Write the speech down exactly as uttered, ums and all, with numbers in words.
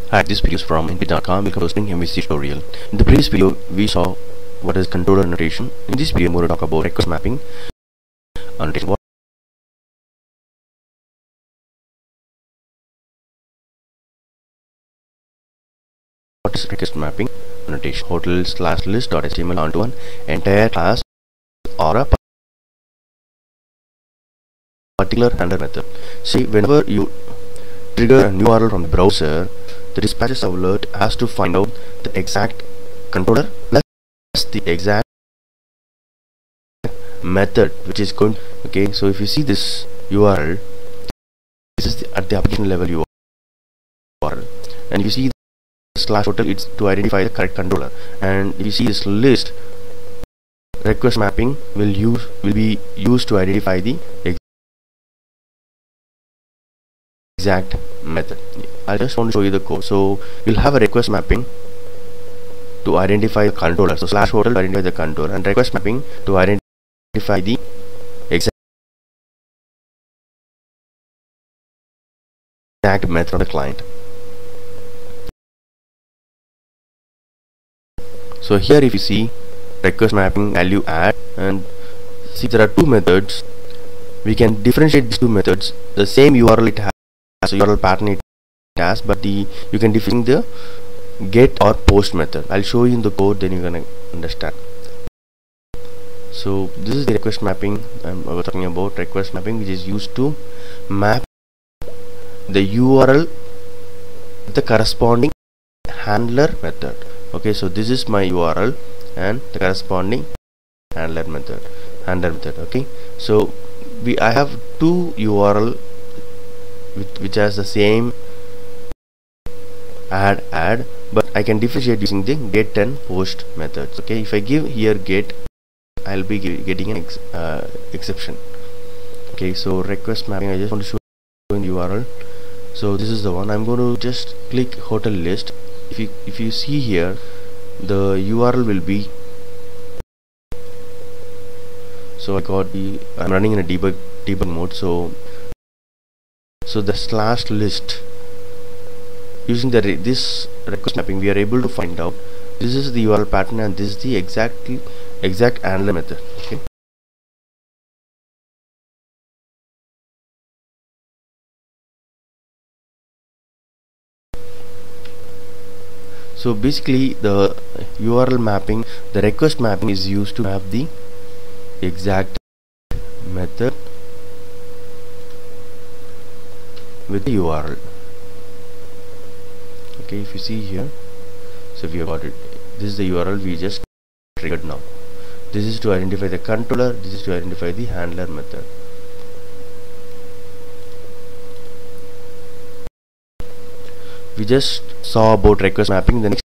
Hi, this video is from N P dot com. Welcome to Spring M V C tutorial. In the previous video, we saw what is controller notation. In this video, I'm going to talk about request mapping annotation. What what is request mapping annotation? Hotel slash list dot H T M L onto an entire class or a particular handler method. See, whenever you trigger a new U R L from the browser, the dispatches alert has to find out the exact controller plus the exact method which is going. Okay, so if you see this U R L, this is the, at the application level U R L, and if you see the slash hotel, it's to identify the correct controller, and if you see this list, request mapping will use will be used to identify the exact method. I just want to show you the code. So we'll have a request mapping to identify the controller. So slash hotel to identify the controller, and request mapping to identify the exact exact method of the client. So here, if you see request mapping value add, and see there are two methods. We can differentiate these two methods. The same U R L it has, so U R L pattern it has, but the you can define the get or post method. I'll show you in the code, then you're gonna understand. So this is the request mapping I'm talking about. Request mapping, which is used to map the U R L with the corresponding handler method. Okay, so this is my U R L and the corresponding handler method handler method. Okay, so we I have two U R L which, which has the same add add, but I can differentiate using the get and post methods. Okay, if I give here get, I'll be getting an ex uh, exception. Okay, so request mapping, I just want to show you in the U R L. So this is the one. I'm going to just click hotel list. If you if you see here, the U R L will be, so I got the I'm running in a debug debug mode. So so the slash list, using the re this request mapping, we are able to find out this is the U R L pattern and this is the exactly exact handler method. Okay, so basically the U R L mapping, the request mapping is used to map the exact method with the U R L. Okay, if you see here, so we have got it. This is the U R L we just triggered now. This is to identify the controller, this is to identify the handler method. We just saw about request mapping. The next